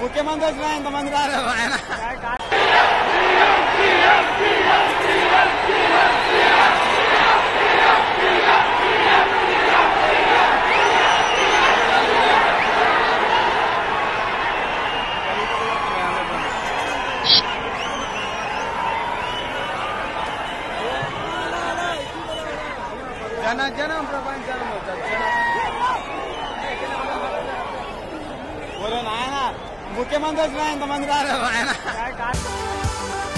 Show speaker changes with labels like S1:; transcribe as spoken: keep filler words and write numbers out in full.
S1: ముఖ్యమంత్రి వచ్చినా ఎంతమంది రాలేదు ఆయన. జన జనం ప్రపంచం నాయన ముఖ్యమంత్రి వచ్చినా ఎంతమంది రాలేదు ఆయన.